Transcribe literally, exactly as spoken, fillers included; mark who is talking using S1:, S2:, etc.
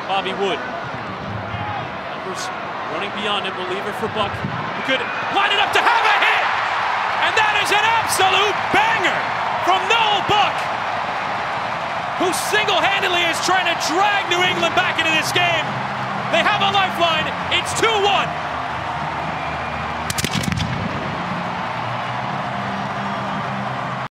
S1: Bobby Wood. Numbers running beyond him, reliever for Buck. He could line it up to have a hit! And that is an absolute banger from Noel Buck, who single-handedly is trying to drag New England back into this game. They have a lifeline. It's two